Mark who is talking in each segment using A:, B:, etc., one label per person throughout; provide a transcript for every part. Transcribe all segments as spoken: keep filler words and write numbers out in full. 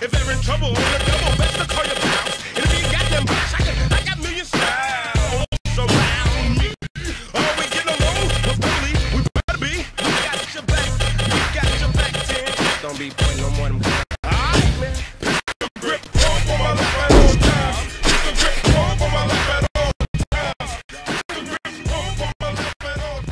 A: If they're in trouble on the double, best to call your pals. And if you got them bucks, I, got- I got million styles around me. Are we getting along? Well, probably we better be. We got your back, we got your back, Tim. Don't be pointing no more of them. Alright, man. Grip, hold on my lap at all times. Just a grip, hold on my lap at all times. Just a grip, hold on my lap at all times.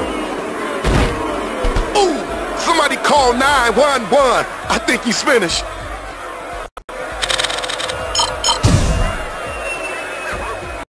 B: Call nine one one. I think he's finished.